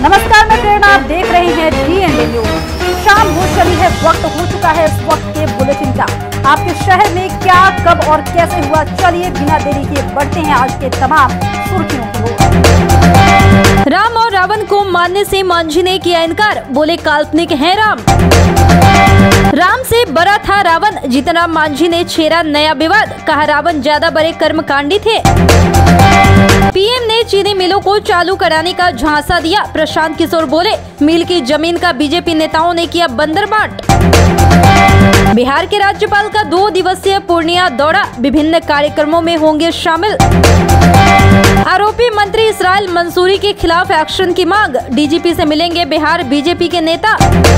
नमस्कार, मैं प्रेरणा, आप देख रहे हैं DND न्यूज। शाम हो चली है, वक्त हो चुका है इस वक्त के बुलेटिन का। आपके शहर में क्या, कब और कैसे हुआ, चलिए बिना देरी किए बढ़ते हैं आज के तमाम सुर्खियों की ओर। राम और रावण को मानने से मांझी ने किया इनकार, बोले काल्पनिक है राम। राम से बड़ा था रावण, जीतनराम मांझी ने छेड़ा नया विवाद, कहा रावण ज्यादा बड़े कर्मकांडी थे। पीएम ने चीनी मिलों को चालू कराने का झांसा दिया, प्रशांत किशोर बोले मिल की जमीन का बीजेपी नेताओं ने किया बंदरबांट। बिहार के राज्यपाल का 2 दिवसीय पूर्णिया दौरा, विभिन्न कार्यक्रमों में होंगे शामिल। आरोपी मंत्री इसराइल मंसूरी के खिलाफ एक्शन की मांग, डीजीपी से मिलेंगे बिहार बीजेपी के नेता।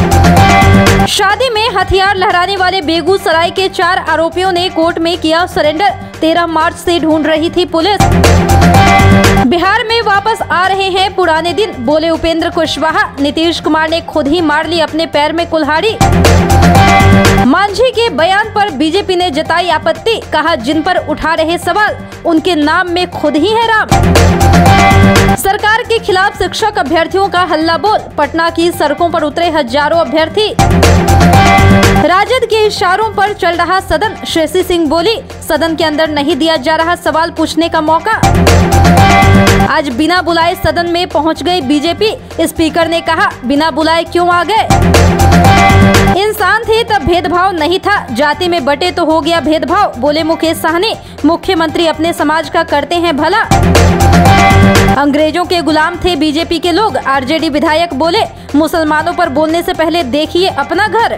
शादी में हथियार लहराने वाले बेगूसराय के 4 आरोपियों ने कोर्ट में किया सरेंडर, 13 मार्च से ढूंढ रही थी पुलिस। बिहार में वापस आ रहे हैं पुराने दिन, बोले उपेंद्र कुशवाहा, नीतीश कुमार ने खुद ही मार ली अपने पैर में कुल्हाड़ी। मांझी के बयान पर बीजेपी ने जताई आपत्ति, कहा जिन पर उठा रहे सवाल उनके नाम में खुद ही है राम। सरकार के खिलाफ शिक्षक अभ्यर्थियों का हल्ला बोल, पटना की सड़कों पर उतरे हजारों अभ्यर्थी। राजद के इशारों पर चल रहा सदन, श्रेयसी सिंह बोली सदन के अंदर नहीं दिया जा रहा सवाल पूछने का मौका। आज बिना बुलाए सदन में पहुंच गई बीजेपी, स्पीकर ने कहा बिना बुलाए क्यों आ गए। इंसान थे तब भेदभाव नहीं था, जाति में बटे तो हो गया भेदभाव, बोले मुकेश सहनी, मुख्यमंत्री अपने समाज का करते हैं भला। अंग्रेजों के गुलाम थे बीजेपी के लोग, आरजेडी विधायक बोले मुसलमानों पर बोलने से पहले देखिए अपना घर।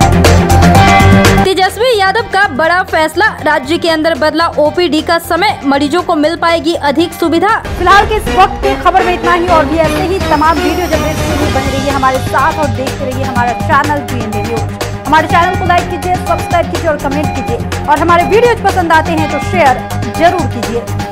तेजस्वी यादव का बड़ा फैसला, राज्य के अंदर बदला ओपीडी का समय, मरीजों को मिल पाएगी अधिक सुविधा। फिलहाल के इस वक्त की खबर में इतना ही, और भी ऐसे ही तमाम वीडियो जनरेट के लिए बने रहिए हमारे साथ और देखते रहिए हमारा चैनल DND न्यूज। हमारे चैनल को लाइक कीजिए, सब्सक्राइब कीजिए और कमेंट कीजिए, और हमारे वीडियोज पसंद आते हैं तो शेयर जरूर कीजिए।